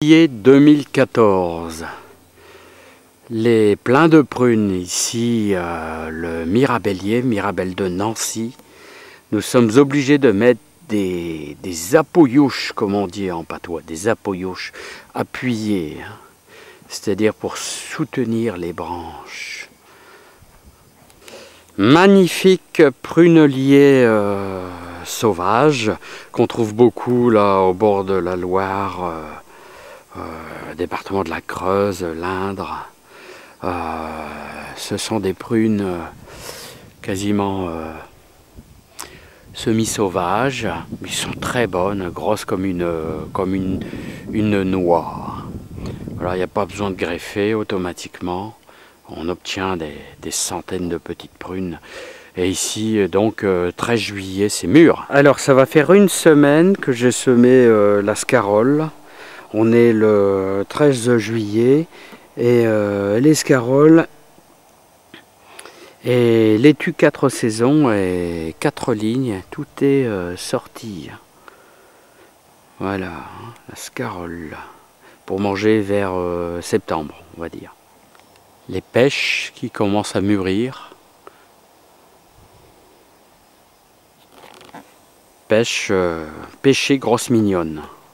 Juillet 2014. Les pleins de prunes ici, le Mirabellier, Mirabelle de Nancy. Nous sommes obligés de mettre des apoyouches, comme on dit en patois, des apoyouches appuyées, hein, c'est-à-dire pour soutenir les branches. Magnifique prunelier sauvage qu'on trouve beaucoup là au bord de la Loire, département de la Creuse, l'Indre. Ce sont des prunes quasiment semi-sauvages, mais sont très bonnes, grosses comme une noix. Voilà, il n'y a pas besoin de greffer automatiquement. On obtient des centaines de petites prunes. Et ici, donc, 13 juillet, c'est mûr. Alors, ça va faire une semaine que j'ai semé la scarole. On est le 13 juillet. Et l'escarole et l'étu 4 saisons et 4 lignes, tout est sorti. Voilà, la scarole. Pour manger vers septembre, on va dire. Les pêches qui commencent à mûrir. Pêche, pêcher grosse mignonne.